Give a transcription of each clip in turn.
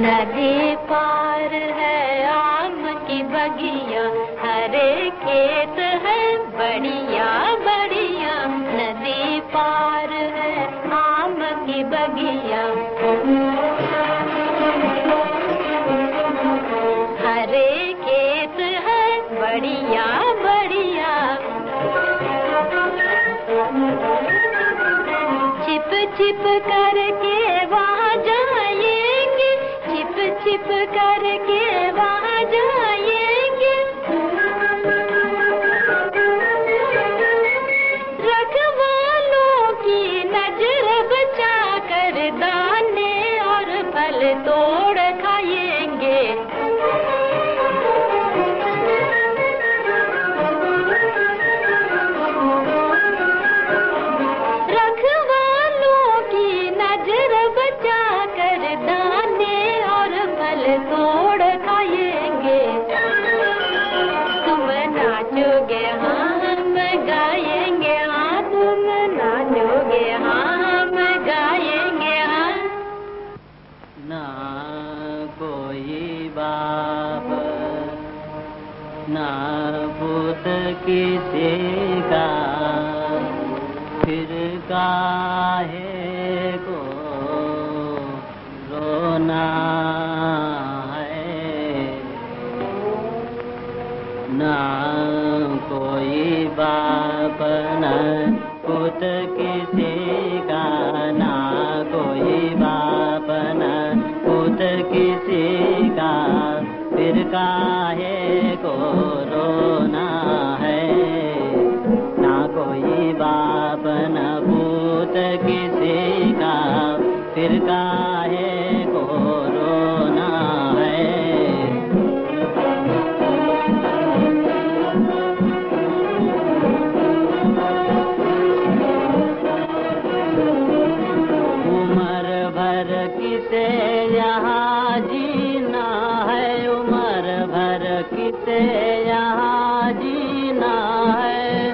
नदी पार है आम की बगिया, हरे खेत है बढ़िया बढ़िया। नदी पार है आम की बगिया, हरे खेत है बढ़िया बढ़िया। छिप छिप करके वहाँ जाएंगे, छिप छिप करके वहाँ जाएंगे। रखवालों की नजर बचा कर दाने और फल तोड़ खाएंगे। तोड़ खाएंगे। तुम नाचोगे हाँ हम गाएंगे, हाँ तुम नाचोगे हाँ हम गाएंगे। हाँ ना कोई बाप ना पुत किसी का, फिर काहे को रोना ना कोई बाप न पुत किसी का, ना कोई बाप न पुत किसी का, फिर काहे को रोना है। ना कोई बाप न पुत किसी का, फिर काहे को रोना है। किसे यहाँ जीना है, उम्र भर किसे यहाँ जीना है।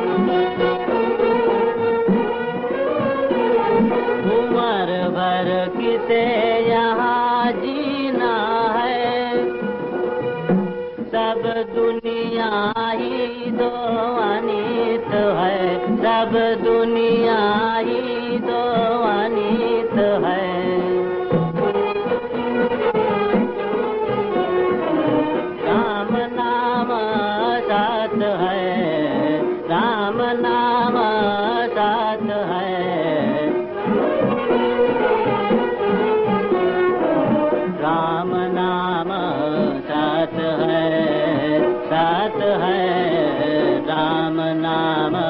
उम्र भर किसे यहाँ जीना है। सब दुनिया ही दो अनित है, सब दुनिया ही दो अनित है। राम नाम साथ है, राम नाम साथ है। राम नाम साथ है, साथ है। राम नाम